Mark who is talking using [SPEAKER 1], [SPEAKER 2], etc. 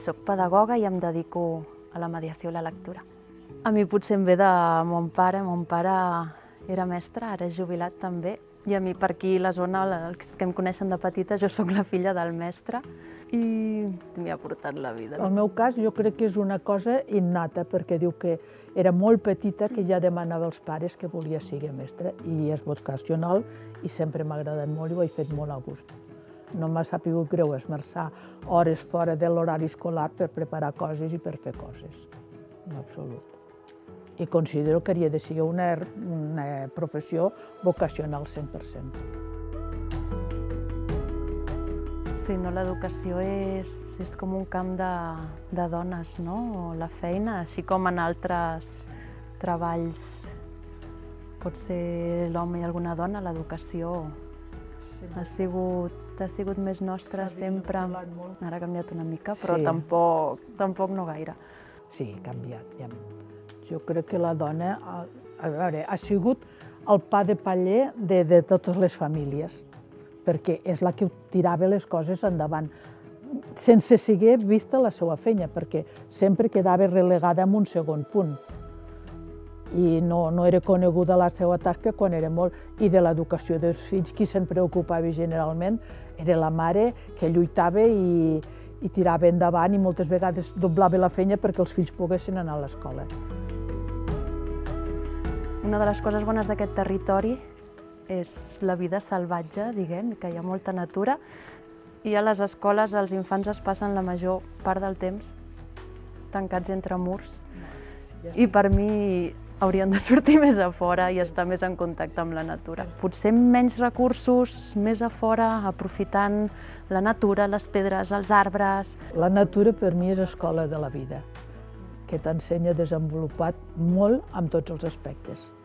[SPEAKER 1] soc pedagoga i em dedico a la mediació i la lectura. A mi potser em ve de mon pare era mestre, ara és jubilat també, i a mi per aquí la zona, els que em coneixen de petita, jo sóc la filla del mestre i m'hi ha portat la vida.
[SPEAKER 2] El meu cas jo crec que és una cosa innata, perquè diu que era molt petita que ja demanava als pares que volia ser mestra, i és vocacional i sempre m'ha agradat molt i ho he fet molt a gust. No m'ha sapigut greu esmerçar hores fora de l'horari escolar per preparar coses i per fer coses, en absolut. I considero que hauria de ser una professió vocacional 100%.
[SPEAKER 1] Sí, no, l'educació és com un camp de dones, no? La feina, així com en altres treballs pot ser l'home i alguna dona, l'educació ha sigut més nostra sempre. Ara ha canviat una mica, però tampoc no gaire.
[SPEAKER 2] Sí, ha canviat. Jo crec que la dona ha sigut el pa de paller de totes les famílies, perquè és la que tirava les coses endavant, sense ser vista la seva feina, perquè sempre quedava relegada en un segon punt. I no era coneguda la seva tasca quan era molt. I de l'educació dels fills, qui se'n preocupava generalment era la mare, que lluitava i tirava endavant i moltes vegades doblava la feina perquè els fills poguessin anar a l'escola.
[SPEAKER 1] Una de les coses bones d'aquest territori és la vida salvatge, diguem, que hi ha molta natura, i a les escoles els infants es passen la major part del temps tancats entre murs, i per mi haurien de sortir més a fora i estar més en contacte amb la natura. Potser menys recursos, més a fora, aprofitant la natura, les pedres, els arbres.
[SPEAKER 2] La natura per mi és escola de la vida, que t'ensenya a desenvolupar molt en tots els aspectes.